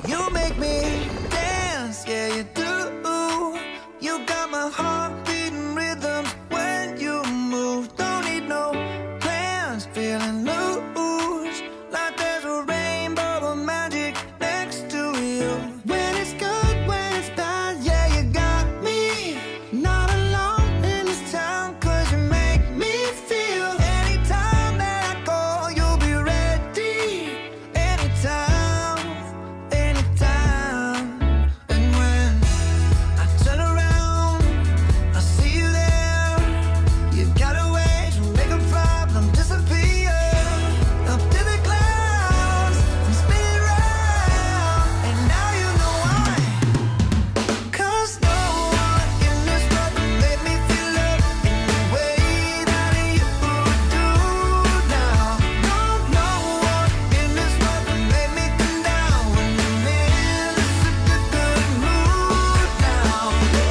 You make me dance, yeah you do. You got my heart beating rhythms when you move. Don't need no plans, feeling loose, like there's a rainbow of magic next to you. When it's good, when it's bad, yeah you got me. Not alone in this town, 'cause you make me feel. Anytime that I call, you'll be ready. Anytime, anytime. And when I turn around, I see you there. You got a way to make a problem disappear. Up to the clouds, I'm spinning round, and now you know why. 'Cause no one in this world can make me feel love in the way that you do now. No one in this world can make me come down when I'm in such a good mood now.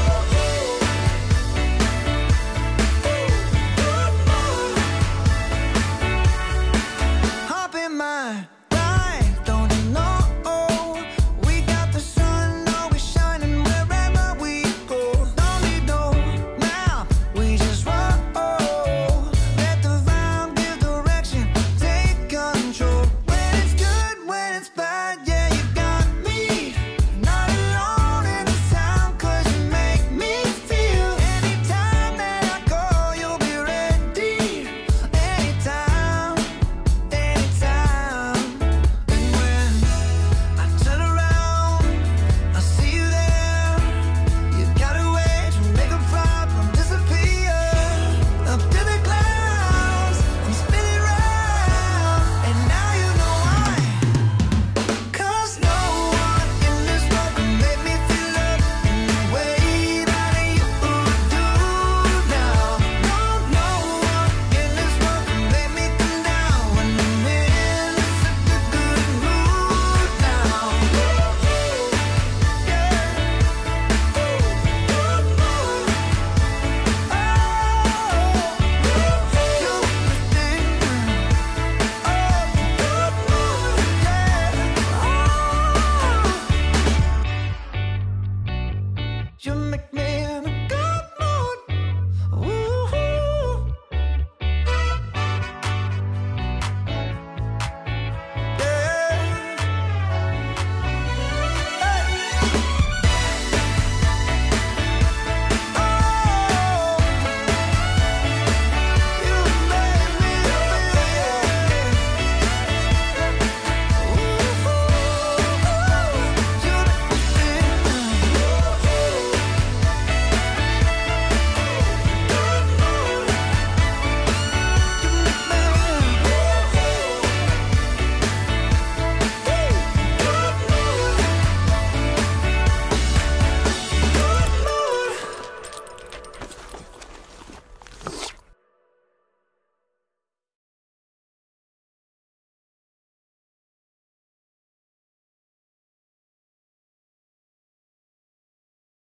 Hop in my ride, don't you know? We got the sun always shining wherever we go. Don't need no map, we just roll. Let the vibe give direction, take control.